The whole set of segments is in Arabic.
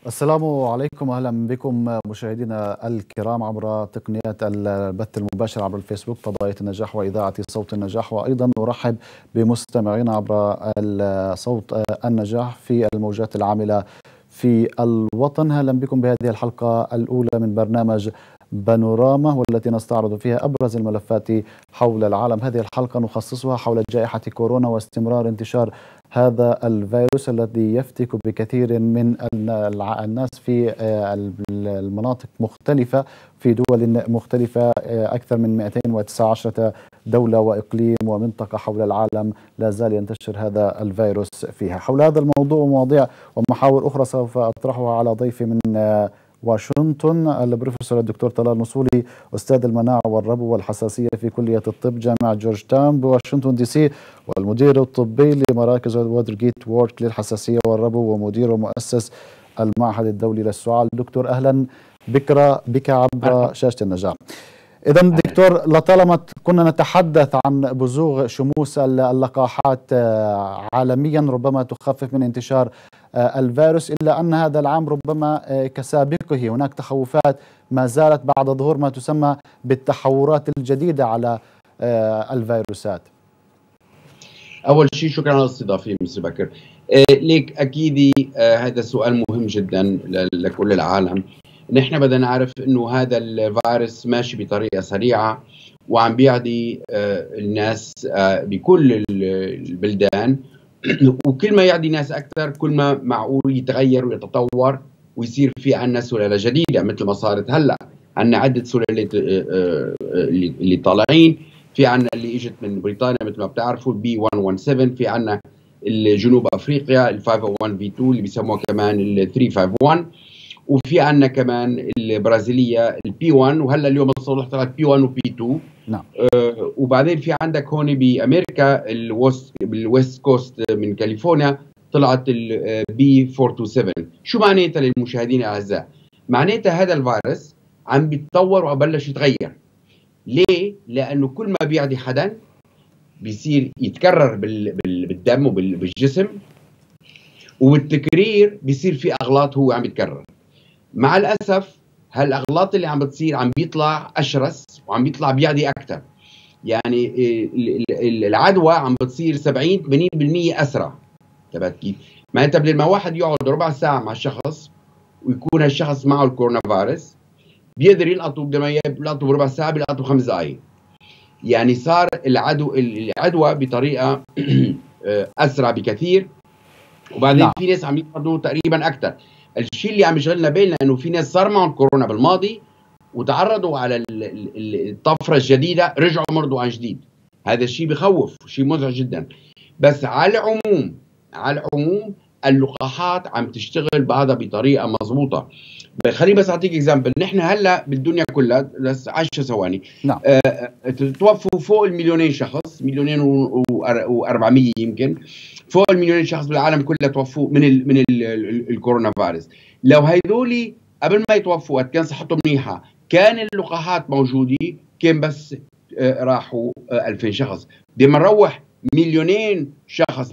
السلام عليكم، أهلا بكم مشاهدينا الكرام عبر تقنيات البث المباشر عبر الفيسبوك فضائية النجاح وإذاعة صوت النجاح، وأيضا أرحب بمستمعينا عبر صوت النجاح في الموجات العاملة في الوطن. أهلا بكم بهذه الحلقة الأولى من برنامج بانوراما، والتي نستعرض فيها أبرز الملفات حول العالم. هذه الحلقة نخصصها حول جائحة كورونا واستمرار انتشار هذا الفيروس الذي يفتك بكثير من الناس في المناطق مختلفة في دول مختلفة. أكثر من 219 دولة وإقليم ومنطقة حول العالم لا زال ينتشر هذا الفيروس فيها. حول هذا الموضوع ومواضيع ومحاور أخرى سوف أطرحها على ضيفي من واشنطن، البروفيسور الدكتور طلال نصولي، أستاذ المناعة والربو والحساسية في كلية الطب جامعة جورج تاون بواشنطن دي سي، والمدير الطبي لمراكز وودرجيت وورك للحساسية والربو، ومدير ومؤسس المعهد الدولي للسعال. دكتور أهلا بك عبر شاشة النجاح. إذا دكتور، لطالما كنا نتحدث عن بزوغ شموس اللقاحات عالميا ربما تخفف من انتشار الفيروس، إلا أن هذا العام ربما كسابقه هناك تخوفات ما زالت بعد ظهور ما تسمى بالتحورات الجديدة على الفيروسات. أول شيء شكرا على الاستضافة مستر بكر. ليك أكيد هذا سؤال مهم جدا لكل العالم. نحن بدنا نعرف إنه هذا الفيروس ماشي بطريقة سريعة وعم بيعدي الناس بكل البلدان، وكل ما يعدي ناس أكثر كل ما معقول يتغير ويتطور ويصير في عنا سلالة جديدة مثل ما صارت هلا. عنا عدة سلالات اللي طالعين، في عنا اللي اجت من بريطانيا مثل ما بتعرفوا البي 117، في عنا الجنوب افريقيا ال 501 في 2 اللي بيسموها كمان ال 351، وفي عنا كمان البرازيليه البي 1، وهلا اليوم الصبح طلعت بي 1 وبي 2. نعم. وبعدين في عندك هون بامريكا بالويست كوست من كاليفورنيا طلعت البي 427. شو معناتها للمشاهدين الاعزاء؟ معناتها هذا الفيروس عم بيتطور وبلش يتغير. ليه؟ لأنه كل ما بيعدي حدا بيصير يتكرر بالدم وبالجسم، وبالتكرير بيصير في أغلاط هو عم يتكرر. مع الأسف هالأغلاط اللي عم بتصير عم بيطلع أشرس وعم بيطلع بيعدي أكثر. يعني العدوى عم بتصير 70-80% أسرع. تبعت كيف؟ معناتها بدل ما واحد يقعد ربع ساعة مع شخص ويكون هالشخص معه الكورونا فيروس، بيقدر يلقطوا بدل ما يلقطوا بربع ساعه بيلقطوا 5 دقائق. يعني صار العدوى بطريقه اسرع بكثير. وبعدين نعم. في ناس عم يلقطوا تقريبا اكثر. الشيء اللي عم يشغلنا بالنا انه في ناس صار معهم كورونا بالماضي وتعرضوا على الطفره الجديده رجعوا مرضوا عن جديد. هذا الشيء بخوف، شيء مزعج جدا. بس على العموم اللقاحات عم تشتغل بهذا بطريقه مضبوطه. خليني بس اعطيك اكزامبل. نحن هلا بالدنيا كلها بس 10 ثواني نعم. توفوا فوق المليونين شخص، 1,400,000 يمكن. فوق المليونين شخص بالعالم كله توفوا من الكورونا فيروس. لو هيدولي قبل ما يتوفوا كان صحتهم منيحه كان اللقاحات موجوده، كان بس راحوا 2000 شخص. بدنا نروح مليونين شخص،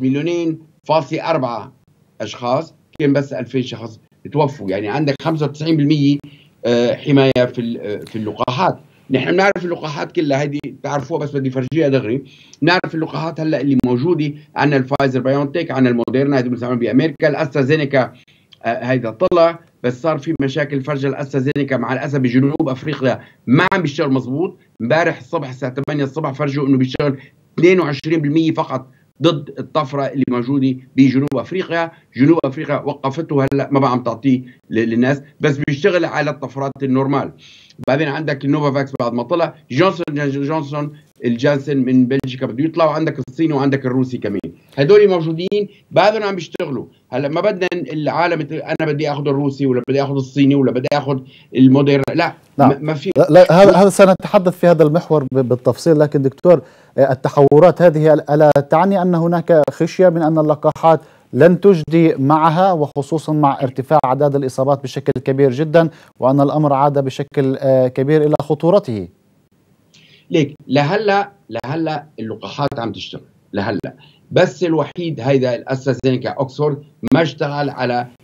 2,4 اشخاص، كان بس 2000 شخص توفوا. يعني عندك 95% حمايه في اللقاحات. نحن بنعرف اللقاحات كلها هذه بتعرفوها، بس بدي فرجيها دغري. بنعرف اللقاحات هلا اللي موجوده، عندنا الفايزر بايونتيك، عندنا الموديرنا هذول بنسميهم بامريكا، الاسترازينيكا هيدا طلع، بس صار في مشاكل فرجه الاسترازينيكا مع الاسف بجنوب افريقيا ما عم بيشتغل مزبوط. امبارح الصبح الساعه 8 الصبح فرجوا انه بيشتغل 22% فقط ضد الطفره اللي موجوده بجنوب افريقيا. جنوب افريقيا وقفته هلا ما بقى عم تعطيه للناس، بس بيشتغل على الطفرات النورمال. بعدين عندك النوفافاكس بعد ما طلع، جونسون الجانسن من بلجيكا بده يطلع، وعندك الصيني وعندك الروسي كمان. هدول موجودين بعدهم عم بيشتغلوا. هلا ما بدنا العالم انا بدي اخذ الروسي ولا بدي اخذ الصيني ولا بدي اخذ الموديرنا، لا. ما في. لا هذا سنتحدث في هذا المحور بالتفصيل. لكن دكتور، التحورات هذه ألا تعني أن هناك خشية من أن اللقاحات لن تجدي معها، وخصوصا مع ارتفاع أعداد الإصابات بشكل كبير جدا، وأن الأمر عاد بشكل كبير إلى خطورته؟ ليك لهلا اللقاحات عم تشتغل لهلا، بس الوحيد هيدا الاسترازينيكا اوكسفورد ما اشتغل على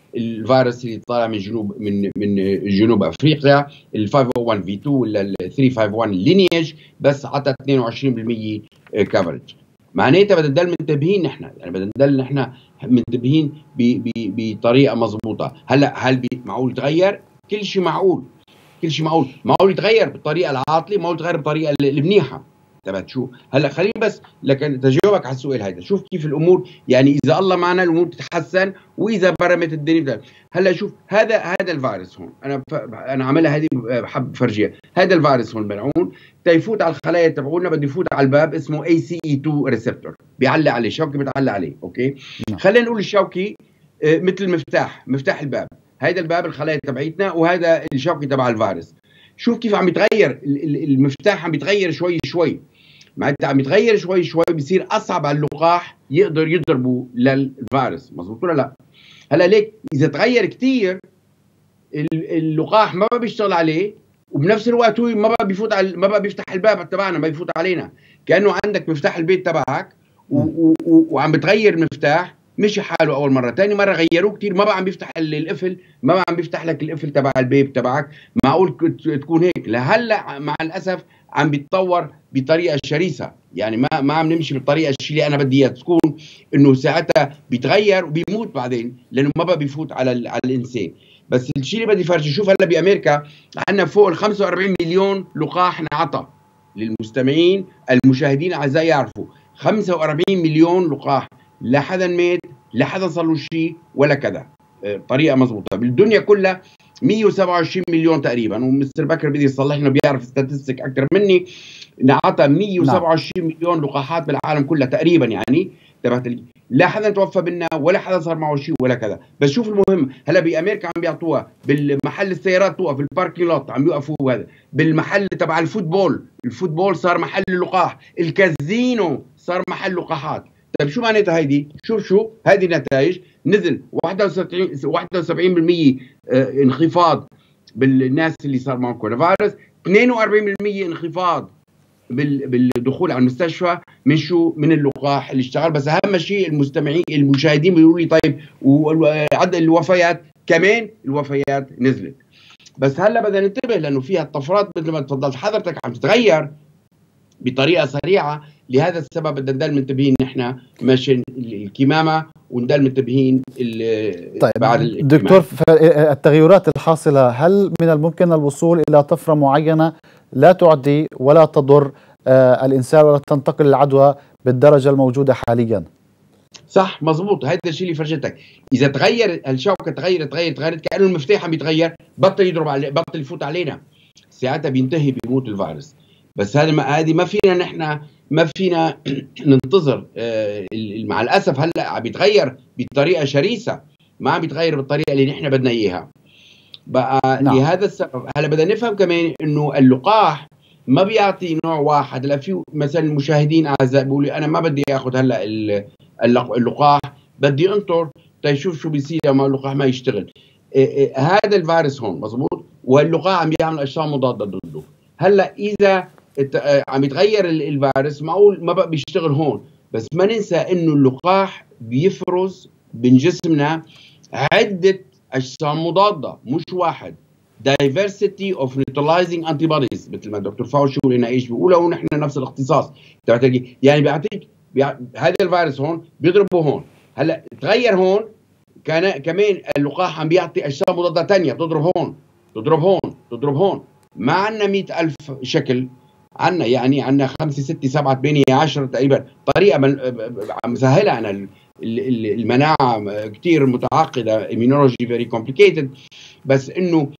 الفيروس اللي طالع من جنوب افريقيا، ال 501 في 2 ولا ال 351 لينيج، بس عطى 22% كفرج. معناتها بدنا نضل منتبهين نحن، يعني بدنا نضل نحن منتبهين بطريقه مضبوطه. هلا هل معقول يتغير؟ كل شيء معقول، كل شيء معقول. معقول يتغير بالطريقه العاطله، معقول يتغير بالطريقه المنيحه. تبعت شو هلا خليني بس لكن تجاوبك على السؤال هذا. شوف كيف الامور، يعني اذا الله معنا الامور بتتحسن، واذا برمت الدنيا بتتحسن. هلا شوف هذا الفيروس هون، انا عاملها هذه بحب فرجيها. هذا الفيروس هون ملعون تيفوت على الخلايا تبعونا، بده يفوت على الباب اسمه ACE2 ريسبتور، بيعلق عليه شوكي، بتعلق عليه. اوكي خلينا نقول الشوكي مثل مفتاح الباب. هيدا الباب الخلايا تبعيتنا، وهذا الشوكي تبع الفيروس. شوف كيف عم يتغير المفتاح، عم يتغير شوي شوي. معناتها عم يتغير شوي شوي، بصير اصعب على اللقاح يقدر يضربوا للفيروس. مظبوط ولا لا؟ هلا ليك اذا تغير كثير اللقاح ما بقى بيشتغل عليه، وبنفس الوقت هو ما بقى بيفتح الباب تبعنا، ما بيفوت علينا. كانه عندك مفتاح البيت تبعك وعم بتغير المفتاح، مشي حاله اول مره، ثاني مره غيروه كثير، ما بقى عم بيفتح القفل، ما بقى عم بيفتح لك القفل تبع البيب تبعك. معقول تكون هيك. لهلا مع الاسف عم بيتطور بطريقه شرسه، يعني ما عم نمشي بالطريقه الشيء اللي انا بدي اياه تكون، انه ساعتها بيتغير وبيموت بعدين، لانه ما بقى بيفوت على الانسان. بس الشيء اللي بدي فرجي، شوف هلا بامريكا عندنا فوق ال 45 مليون لقاح انعطى. للمستمعين المشاهدين الاعزاء يعرفوا 45 مليون لقاح، لا حدا مات، لا حدا صار له شيء ولا كذا. طريقه مضبوطه. بالدنيا كلها 127 مليون تقريبا، ومستر بكر بدي يصلح لنا، بيعرف ستاتستيك اكثر مني. انعطى 127 مليون لقاحات بالعالم كله تقريبا، يعني تبعت لا حدا توفى منا ولا حدا صار معه شيء ولا كذا. بس شوف المهم، هلا بامريكا عم بيعطوها بالمحل السيارات، توقف بالباركينج لوت عم يوقفوا، هذا بالمحل تبع الفوتبول صار محل اللقاح، الكازينو صار محل لقاحات. طيب شو معناتها هيدي؟ شوف هذه النتائج. نزل 71% انخفاض بالناس اللي صار معهم كورونا فيروس، 42% انخفاض بالدخول على المستشفى من اللقاح اللي اشتغل. بس اهم شيء المشاهدين بيقولوا لي طيب وعدد الوفيات كمان، الوفيات نزلت. بس هلا بدنا ننتبه، لانه فيها الطفرات مثل ما تفضلت حضرتك عم تتغير بطريقه سريعه. لهذا السبب بدنا نضل منتبهين نحن ماشي الكمامه، ونضل منتبهين طيب بعد دكتور، التغيرات الحاصله، هل من الممكن الوصول الى طفره معينه لا تعدي ولا تضر الانسان ولا تنتقل العدوى بالدرجه الموجوده حاليا؟ صح مزبوط. هذا الشيء اللي فرجتك. اذا تغير الشوكه، تغيرت كانه المفتاح عم يتغير، بطل يضرب بطل يفوت علينا، ساعتها بينتهي بيموت الفيروس. بس هذه ما فينا ننتظر. مع الاسف هلا عم بيتغير بطريقه شرسه، ما عم بيتغير بالطريقه اللي نحن بدنا اياها بقى. نعم. لهذا السبب هلا بدنا نفهم كمان انه اللقاح ما بيعطي نوع واحد. هلا في مثلا المشاهدين اعزائي بيقولوا انا ما بدي اخذ هلا اللقاح، بدي انطر تيشوف شو بيصير لما اللقاح ما يشتغل. هذا الفيروس هون مزبوط، واللقاح عم بيعمل اجسام مضاده ضده. هلا اذا عم يتغير الفيروس، معقول ما بقى بيشتغل هون. بس ما ننسى انه اللقاح بيفرز من جسمنا عده اجسام مضاده، مش واحد. diversity of neutralizing antibodies، مثل ما الدكتور فاوشي هنا ايش بيقولها، ونحن نفس الاختصاص. يعني بيعطيك هذا الفيروس هون بيضربه هون. هلا تغير هون، كمان اللقاح عم بيعطي اجسام مضاده ثانيه تضرب هون. ما عندنا 100,000 شكل، عندنا 5 6 7 8 10 تقريبا. طريقه مسهله عن المناعه كثير متعقده، immunology very complicated. بس انه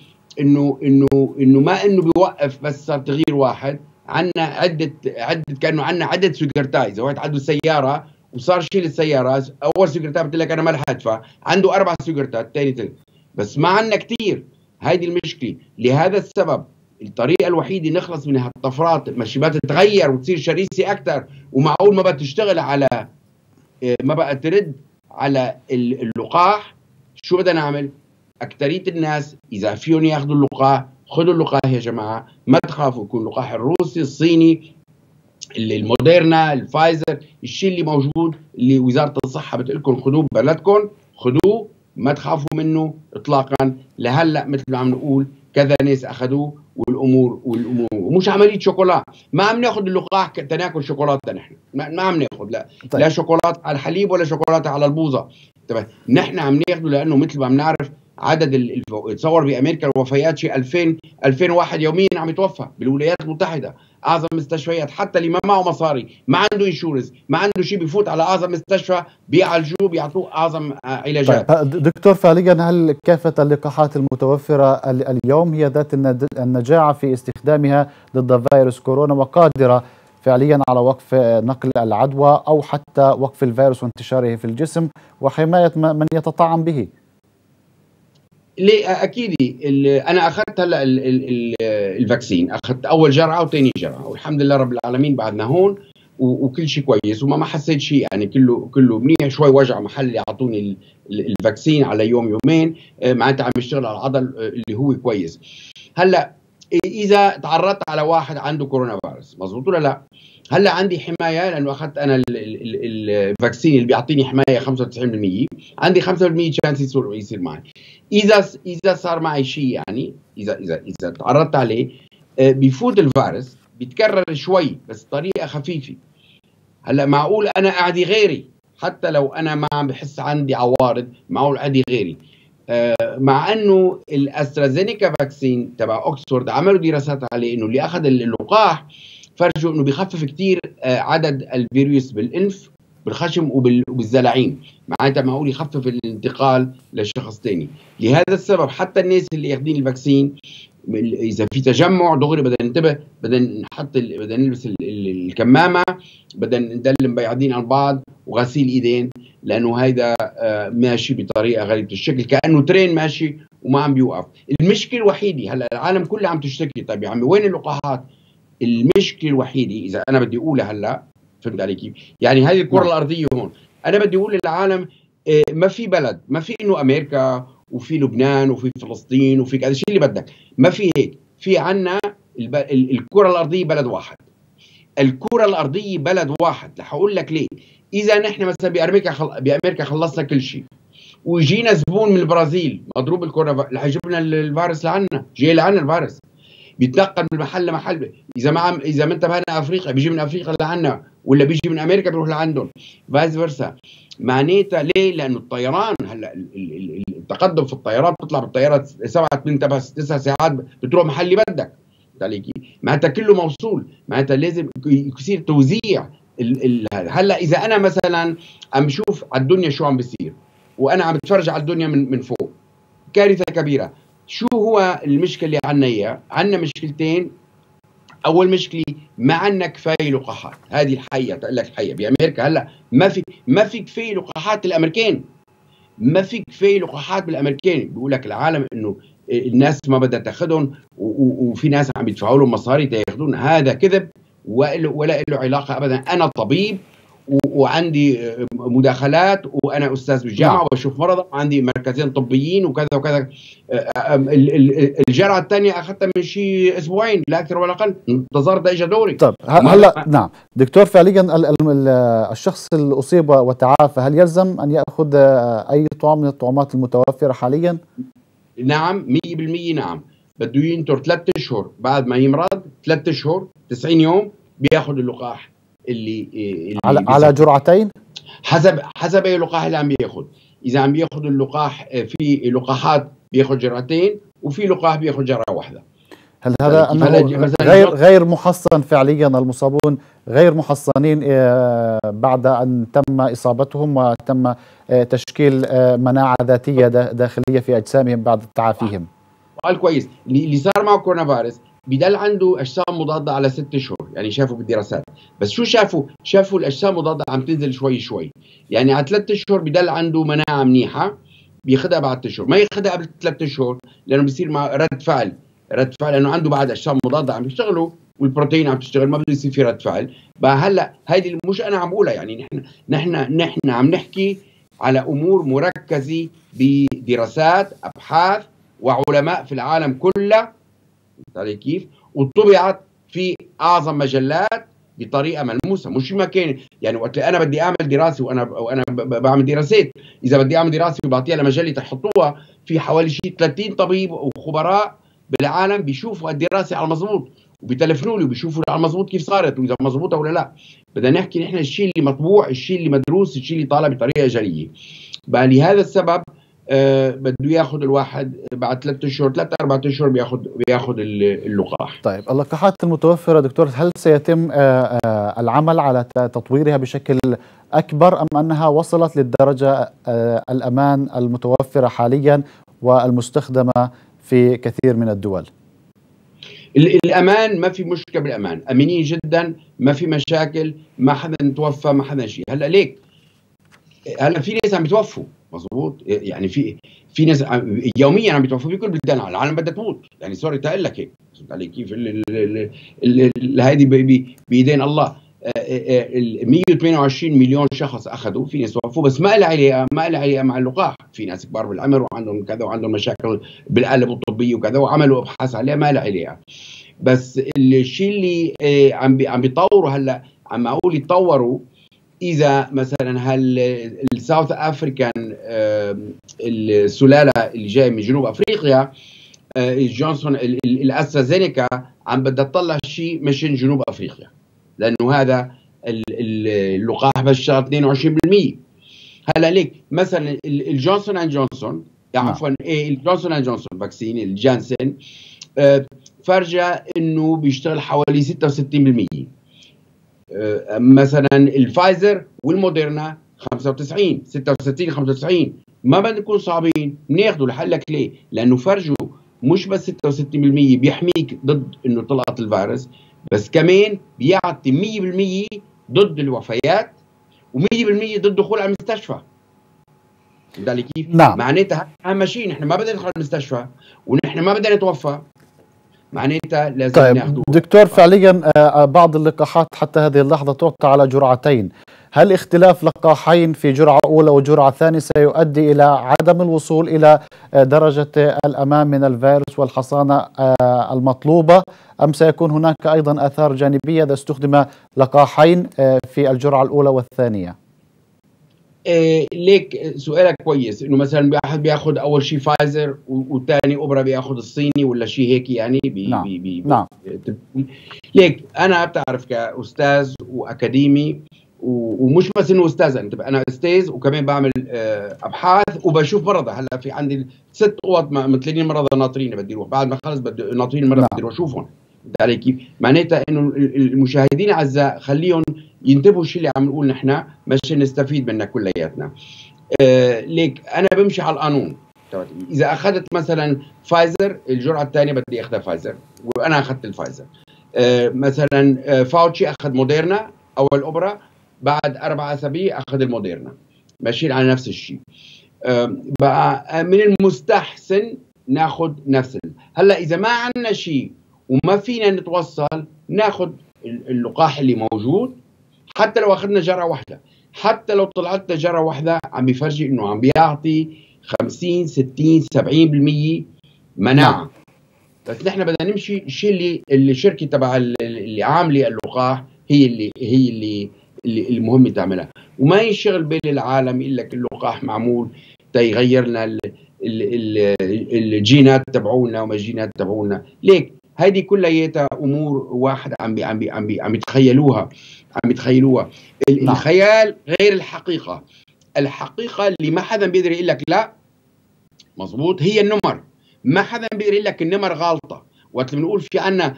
ما انه بيوقف بس صار تغيير واحد. عندنا عده كانه عندنا عدد سكرتاي. اذا واحد عنده سياره وصار شيل السياره، اول سكرتاي بتقول لك انا ما رح ادفع، عنده 4 سكرتات ثاني بس ما عندنا كثير. هيدي المشكله. لهذا السبب الطريقه الوحيده نخلص من هالطفرات، ماشي ما تتغير وتصير شرسه اكثر، ومعقول ما بقى تشتغل على، ما بقى ترد على اللقاح. شو بدنا نعمل؟ اكثريه الناس اذا فيهم ياخذوا اللقاح، خذوا اللقاح يا جماعه، ما تخافوا. يكون اللقاح الروسي، الصيني، الموديرنا، الفايزر، الشيء اللي موجود اللي وزاره الصحه بتقول لكم خذوه ببلدكم، خذوه ما تخافوا منه اطلاقا. لهلا مثل ما عم نقول كذا ناس اخذوه والامور ومش عمليه شوكولا. ما عم ناخذ اللقاح تناكل شوكولاته. نحن ما عم ناخذ طيب. لا شوكولاته على الحليب ولا شوكولاته على البوظه. طبعا نحن عم ناخذه لانه مثل ما بنعرف عدد تصور بامريكا الوفيات شيء 2000 واحد يوميا عم يتوفى. بالولايات المتحده اعظم مستشفيات حتى اللي ما معه مصاري ما عنده انشورنس ما عنده شيء بيفوت على اعظم مستشفى بيعالجوه بيعطوه اعظم علاجات. طيب دكتور فعليا هل كافة اللقاحات المتوفرة اليوم هي ذات النجاعة في استخدامها ضد فيروس كورونا وقادرة فعليا على وقف نقل العدوى أو حتى وقف الفيروس وانتشاره في الجسم وحماية من يتطعم به؟ ليه اكيد انا اخذت هلا الفاكسين. اخذت اول جرعه وثاني جرعه والحمد لله رب العالمين بعدنا هون وكل شيء كويس وما حسيت شيء يعني كله منيح. شوي وجع محل اللي اعطوني الفاكسين على يومين معناتها عم يشتغل على العضل اللي هو كويس. هلا اذا تعرضت على واحد عنده كورونا فيروس مزبوط ولا لا؟ هلا عندي حمايه لانه اخذت انا الفاكسين اللي بيعطيني حمايه 95%. عندي 5% شانس يصير معي. اذا صار معي شيء يعني اذا تعرضت عليه بيفوت الفيروس بيتكرر شوي بس بطريقه خفيفه. هلا معقول انا اعدي غيري حتى لو انا ما عم بحس عندي عوارض معقول اعدي غيري. مع انه الاسترازينيكا فاكسين تبع اوكسفورد عملوا دراسات عليه انه اللي اخذ اللقاح فرجوا انه بيخفف كثير عدد الفيروس بالانف بالخشم وبالزلاعين. معناتها معقول يخفف الانتقال لشخص ثاني. لهذا السبب حتى الناس اللي ياخذين الفاكسين اذا في تجمع دغري بدنا ننتبه بدنا نلبس الكمامه بدنا ندلم بعيدين عن بعض وغسيل ايدين لانه هيدا ماشي بطريقه غريبه الشكل كانه ترين ماشي وما عم بيوقف. المشكله الوحيده هلا العالم كلها عم تشتكي طيب يا عمي وين اللقاحات؟ المشكله الوحيده اذا انا بدي اقولها هلا فهمت علي كيف؟ يعني هذه الكره الارضيه هون انا بدي اقول للعالم ما في بلد ما في انه امريكا وفي لبنان وفي فلسطين وفي كذا شيء اللي بدك ما في هيك. في عنا الكره الارضيه بلد واحد. الكره الارضيه بلد واحد. رح اقول لك ليه. اذا نحن مثلا بامريكا خلصنا كل شيء ويجينا زبون من البرازيل مضروب الكورونا رح يجيب لنا الفيروس لعنا جاي لعنا الفيروس بيتنقل من محل لمحل. اذا ما انتبهنا افريقيا بيجي من افريقيا لعنا ولا بيجي من امريكا بيروح لعندهم فايس فيرسا. معناتها ليه؟ لانه الطيران هلا التقدم في الطيران بتطلع بالطيارات 7 8 9 ساعات بتروح محل اللي بدك. معناتها كله موصول. معناتها لازم يصير توزيع هلا اذا انا مثلا عم بشوف على الدنيا شو عم بيصير وانا عم بتفرج على الدنيا من فوق كارثه كبيره. شو هو المشكله اللي عنا اياها؟ عنا مشكلتين. اول مشكله ما عنا كفايه لقاحات. هذه الحقيقه تقول لك الحقيقه بامريكا هلا ما في كفايه لقاحات الامريكان. ما في كفايه لقاحات بالامريكان. بيقول لك العالم انه الناس ما بدها تاخذهم وفي ناس عم يدفعوا لهم مصاري تاخذون. هذا كذب ولا له علاقه ابدا. انا طبيب وعندي مداخلات وانا استاذ بالجامعه وبشوف مرضى وعندي مركزين طبيين وكذا وكذا. الجرعه الثانيه اخذتها من شيء اسبوعين لا اكثر ولا اقل. انتظرت اجى دوري. طيب هلا نعم دكتور فعليا الشخص اللي اصيب وتعافى هل يلزم ان ياخذ اي طعام من الطعومات المتوفره حاليا؟ نعم 100% نعم. بده ينطر 3 اشهر بعد ما يمرض 3 اشهر 90 يوم بياخذ اللقاح اللي على جرعتين حسب اي لقاح اللي عم بياخذ. اذا عم بياخذ اللقاح في لقاحات بياخذ جرعتين وفي لقاح بياخذ جرعه واحده. هل هذا انه غير محصن فعليا المصابون غير محصنين بعد ان تم اصابتهم وتم تشكيل مناعه ذاتيه داخليه في اجسامهم بعد تعافيهم؟ سؤال كويس. اللي صار معه كورونا فيروس بدل عنده اجسام مضاده على 6 اشهر يعني شافوا بالدراسات. بس شو شافوا الاجسام المضاده عم تنزل شوي يعني على 3 اشهر بدل عنده مناعه منيحه بياخذها بعد 3 اشهر. ما ياخذها قبل 3 اشهر لانه بيصير مع رد فعل لانه عنده بعد اجسام مضاده عم يشتغلوا والبروتين عم تشتغل ما بده يصير في رد فعل. بقى هلا هيدي مش انا عم بقولها يعني نحن عم نحكي على امور مركزه بدراسات ابحاث وعلماء في العالم كله علي كيف وطبعت في اعظم مجلات بطريقه ملموسه، مش ما كان يعني وقت انا بدي اعمل دراسه وانا بعمل دراسات، اذا بدي اعمل دراسه وبعطيها لمجله تحطوها في حوالي شيء 30 طبيب وخبراء بالعالم بيشوفوا الدراسه على المضبوط وبيتلفنوا لي وبيشوفوا على المضبوط كيف صارت واذا مضبوطه ولا لا. بدنا نحكي نحن الشيء اللي مطبوع، الشيء اللي مدروس، الشيء اللي طالع بطريقه جريه. بقى لهذا السبب بده ياخذ الواحد بعد 3 اشهر 3 4 اشهر بياخذ اللقاح. طيب اللقاحات المتوفره دكتور، هل سيتم العمل على تطويرها بشكل اكبر ام انها وصلت للدرجه الامان المتوفره حاليا والمستخدمه في كثير من الدول؟ الامان ما في مشكله بالامان، امنين جدا، ما في مشاكل، ما حدا توفى، ما حدا شيء. هلا ليك هلا في ناس عم بيتوفوا مظبوط، يعني في ناس يوميا عم بيتوفوا بكل بلدان العالم بدها تموت، يعني سوري تقول لك هيك علي كيف هذه بايدين الله. 128 مليون شخص اخذوا، في ناس توفوا بس ما لها علاقه مع اللقاح، في ناس كبار بالعمر وعندهم كذا وعندهم مشاكل بالآلة الطبيه وكذا وعملوا ابحاث عليها ما لها علاقه. بس الشيء اللي عم بيطوروا هلا، عم اقول يتطوروا، اذا مثلا الساوث افريكان السلاله اللي جايه من جنوب افريقيا جونسون الاسترازينيكا عم بدها تطلع شيء مشان جنوب افريقيا، لانه هذا اللقاح بشر 22%. هلا ليك مثلا الجونسون اند جونسون، عفوا الجونسون اند جونسون فاكسين الجانسن فرجى انه بيشتغل حوالي 66%. مثلا الفايزر والموديرنا 95 66 95. ما بدنا نكون صعبين، بناخذه لحلك ليه؟ لانه فرجوا مش بس 66% بيحميك ضد انه طلعت الفيروس، بس كمان بيعطي 100% ضد الوفيات و100% ضد الدخول على المستشفى. فهمت كيف؟ نعم. معناتها اهم شيء نحن ما بدنا ندخل المستشفى ونحن ما بدنا نتوفى، معناتها لازم طيب ناخذه. دكتور، فعليا بعض اللقاحات حتى هذه اللحظة تعطى على جرعتين، هل اختلاف لقاحين في جرعة أولى وجرعة ثانية سيؤدي إلى عدم الوصول إلى درجة الأمان من الفيروس والحصانة المطلوبة، أم سيكون هناك أيضا آثار جانبية إذا استخدم لقاحين في الجرعة الأولى والثانية؟ ليك سؤالك كويس، انه مثلا واحد بياخذ اول شيء فايزر والثاني اوبرا بياخذ الصيني ولا شيء هيك يعني نعم. ليك انا بتعرف كاستاذ واكاديمي ومش بس انه استاذ، انا استاذ وكمان بعمل ابحاث وبشوف مرضى. هلا في عندي 6 قوات مثلين مرضى ناطرين بدي اروح، بعد ما خلص ناطرين المرضى بدي اروح اشوفهم. علي كيف؟ معناتها انه المشاهدين الاعزاء خليهم ينتبهوا الشيء اللي عم نقول نحن مشان نستفيد منه كلياتنا. ليك انا بمشي على القانون. اذا اخذت مثلا فايزر الجرعه الثانيه بدي اخذها فايزر وانا اخذت الفايزر. مثلا فاوتشي اخذ موديرنا او الاوبرا، بعد 4 اسابيع اخذ الموديرنا، ماشيين على نفس الشيء. بقى من المستحسن ناخذ نفس هلا اذا ما عندنا شيء وما فينا نتوصل ناخذ اللقاح اللي موجود، حتى لو اخذنا جرعه واحده، حتى لو طلعت جرعه واحده عم بيفرجي انه عم بيعطي 50 60 70% مناعه. بس نحن بدنا نمشي الشيء اللي الشركه تبع اللي عامله اللقاح هي اللي المهم تعملها، وما ينشغل بين العالم يقول لك اللقاح معمول تيغير لنا الجينات تبعونا وما الجينات تبعونا. ليك هذه كلها امور واحد عم يتخيلوها الخيال غير الحقيقه. الحقيقه اللي ما حدا بيقدر يقول لك لا مزبوط هي النمر، ما حدا بيقدر يقول لك النمر غلطه. وقت بنقول في عنا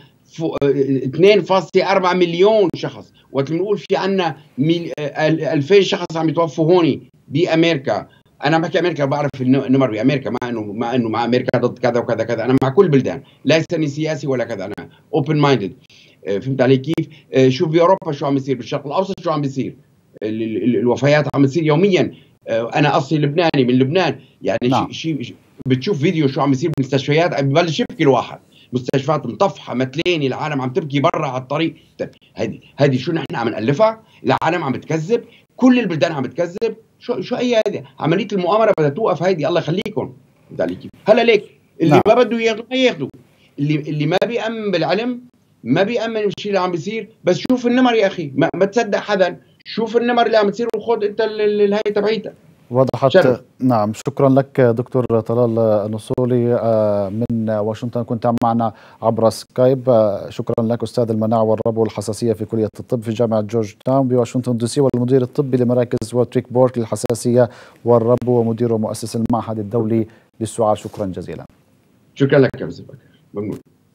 2.4 مليون شخص، وقت بنقول في عنا 2000 شخص عم يتوفوا هون بامريكا، انا بحكي امريكا بعرف النمر بامريكا، ما انه مع امريكا ضد كذا وكذا كذا، انا مع كل البلدان، ليسني سياسي ولا كذا، انا اوبن مايندد. فهمت علي كيف؟ شوف باوروبا شو عم يصير، بالشرق الاوسط شو عم بيصير، الوفيات عم تصير يوميا. انا اصلي لبناني من لبنان، يعني شيء بتشوف فيديو شو عم يصير بالمستشفيات ببلش يبكي الواحد، مستشفيات مطفحه متلين، العالم عم تبكي برا على الطريق. هذه شو نحن عم نالفها؟ العالم عم بتكذب، كل البلدان عم بتكذب. شو هي هذه عمليه المؤامره بدها توقف. هيدي الله يخليكم. هلا ليك اللي ما بده ياخذوا ما ياخذوا، اللي ما بيأمن بالعلم ما بيأمن الشيء اللي عم بيصير. بس شوف النمر يا اخي، ما تصدق حدا، شوف النمر اللي عم بتصير وخذ انت الهي تبعيتها. وضحت. نعم، شكرا لك دكتور طلال النصولي من واشنطن، كنت معنا عبر سكايب. شكرا لك أستاذ المناعة والربو والحساسية في كلية الطب في جامعة جورج تاون بواشنطن دي سي، والمدير الطبي لمراكز وتريك بورت للحساسية والربو، ومدير ومؤسس المعهد الدولي للسعال. شكرا جزيلا. شكرا لك يا أستاذ بكر، ممنون.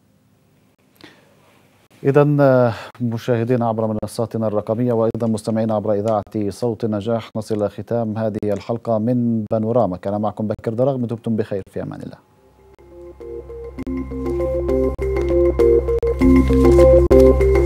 إذا مشاهدينا عبر منصاتنا الرقمية وأيضا مستمعينا عبر إذاعة صوت النجاح، نصل إلى ختام هذه الحلقة من بانوراما. كان معكم بكر درغ، دمتم بخير، في أمان الله.